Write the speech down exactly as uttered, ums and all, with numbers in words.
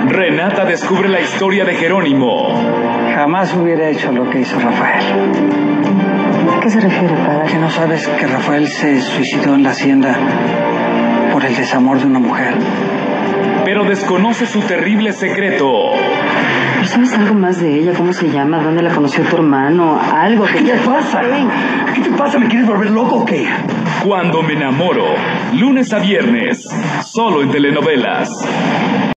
Renata descubre la historia de Jerónimo. Jamás hubiera hecho lo que hizo Rafael. ¿A qué se refiere, padre? ¿Que no sabes que Rafael se suicidó en la hacienda por el desamor de una mujer? Pero desconoce su terrible secreto. ¿Pero sabes algo más de ella? ¿Cómo se llama? ¿Dónde la conoció tu hermano? ¿Algo que... ¿Qué te pasa? ¿Qué te pasa? ¿Me quieres volver loco o qué? Cuando me enamoro, lunes a viernes, solo en telenovelas.